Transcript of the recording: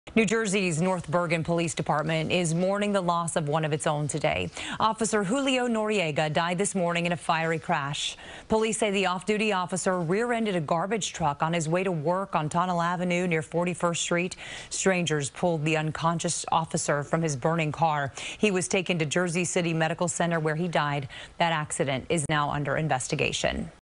New Jersey's North Bergen Police Department is mourning the loss of one of its own today. Officer Julio Noriega died this morning in a fiery crash. Police say the off-duty officer rear-ended a garbage truck on his way to work on Tunnel Avenue near 41st Street. Strangers pulled the unconscious officer from his burning car. He was taken to Jersey City Medical Center where he died. That accident is now under investigation.